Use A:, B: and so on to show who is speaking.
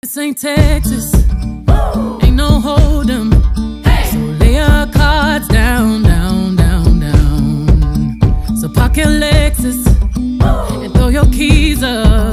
A: This ain't Texas, ain't no hold'em. So lay your cards down, down, down, down. So park your Lexus and throw your keys up.